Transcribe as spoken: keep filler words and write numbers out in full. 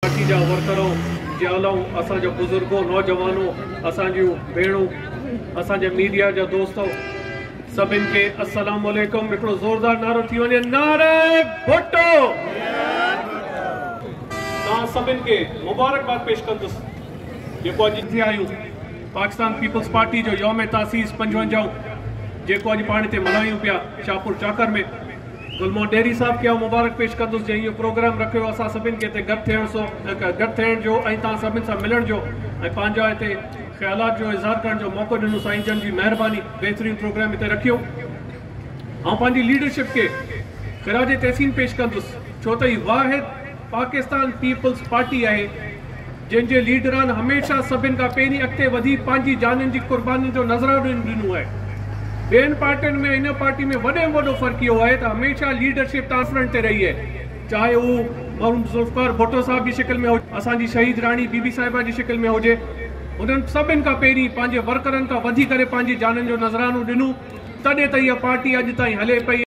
Party जा वर्करों जालूं असांजो बुजुर्गो नौजवानों असांजियूं भेणूं असांजे मीडिया जा दोस्तों सभिनि खे अस्सलाम वालेकुम। हिकिड़ो ज़ोरदार नारो थी वञे, नारे भुट्टो। तव्हां सभिनि खे मुबारकबाद पेश कंदुसि जेको अॼु थी आहियूं पाकिस्तान पीपल्स पार्टी जो यौम तासीस पंजवंजाहु जेको अॼु पाण हिते मल्हायूं पिया शाहपुर चाकर में। गुलमोहन डेरी साहब खे मुबारक पेश कंदुसि जंहिं इहो प्रोग्राम रखियो असां सभिनि खे हिते गॾु थियण सो गॾु थियण जो ऐं तव्हां सभिनि सां मिलण जो ऐं पंहिंजा हिते ख़्यालात जो इज़हार करण जो मौक़ो ॾिनो। साईं जन जी महिरबानी, बहितरीन प्रोग्राम हिते रखियो। ऐं पंहिंजी लीडरशिप खे ख़िराज तहसीन पेश कंदुसि छो त हीअ वाहिद पाकिस्तान पीपल्स पार्टी आहे जंहिंजे लीडरान हमेशह सभिनि खां पहिरीं अॻिते वधी पंहिंजी जाननि जी क़ुर्बानी जो नज़रानो ॾिनो आहे। ॿियनि पार्टियुनि में हिन पार्टी में वॾे में वॾो फ़र्क़ु इहो आहे त हमेशह लीडरशिप ट्रांसपेरेंट ते रही आहे, चाहे उहो मोहम्मद ज़ुल्फ़िकार भुट्टो साहब जी शिकिल में हुजे, असांजी शहीद राणी बीबी साहिबा जी शिकिल में हुजे। उन्हनि सभिनि खां पहिरीं पंहिंजे वर्करनि खां वधी करे पंहिंजी जाननि जो नज़रानो ॾिनो, तॾहिं त इहा पार्टी अॼु ताईं हले पई।